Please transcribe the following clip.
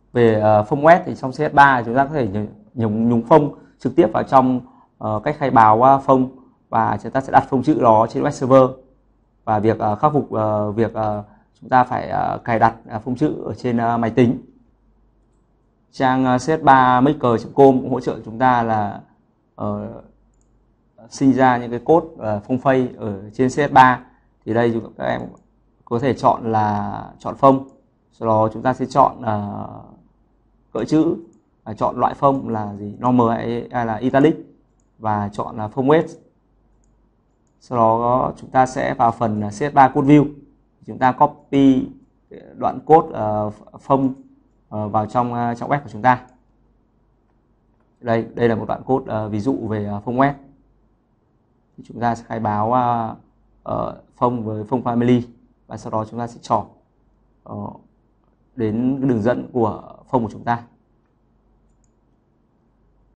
Về phông web thì trong CS3 chúng ta có thể nhúng phông trực tiếp vào trong cách khai báo phông, và chúng ta sẽ đặt phông chữ đó trên web server. Và việc khắc phục việc chúng ta phải cài đặt phông chữ ở trên máy tính. Trang cs3maker.com cũng hỗ trợ chúng ta là sinh ra những cái code phông phây ở trên CS3. Thì đây các em có thể chọn phông, sau đó chúng ta sẽ chọn cỡ chữ, chọn loại phông là gì, normal hay là italic, và chọn là phông weight. Sau đó chúng ta sẽ vào phần CS3 code view, chúng ta copy đoạn code phông vào trong trang web của chúng ta. Đây là một đoạn code ví dụ về phông web. Chúng ta sẽ khai báo phông với phông family, và sau đó chúng ta sẽ chọn đến đường dẫn của phông của chúng ta.